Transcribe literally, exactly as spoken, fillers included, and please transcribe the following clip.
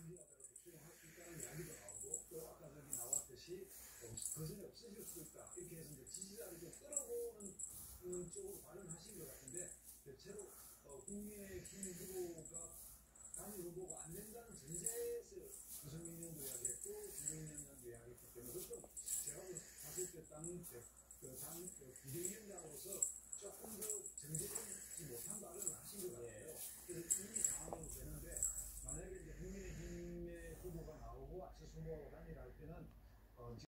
승리가 이렇게 수행할 수 있다는 이야기도 나오고, 또 아까 저기 나왔듯이 거슬이 없어질 수도 있다. 이렇게 해서 이제 지지자를 좀 끌어보는 음, 쪽으로 발언하신 것 같은데, 대체로 어, 국민의힘 후보가 단일 후보가 안 된다는 전제에서 유승민 의원도 이야기했고, 김종인 위원장도 이야기했기 때문에, 그것도 제가 봤을 때 당, 그 당, 그 비대위원장으로서 조금 더 정제되지 못한 발언을 하신 것 같아요. 그래서 이 상황으로 되는데, 만약에 이제 국민의힘의 후보가 나오고 안철수 후보가 단일할 때는, 어,